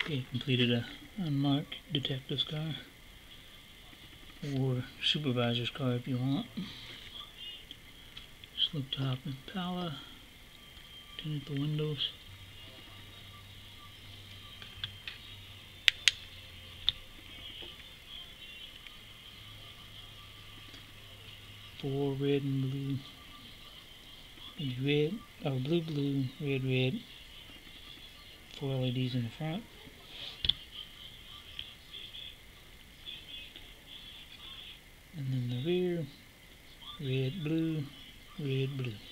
Okay, completed a unmarked detective's car, or supervisor's car if you want. Slicktop impala, tinted the windows. Four red and blue. Red, oh blue, blue, red, red. 4 LEDs in the front. And then the rear, red, blue, red, blue.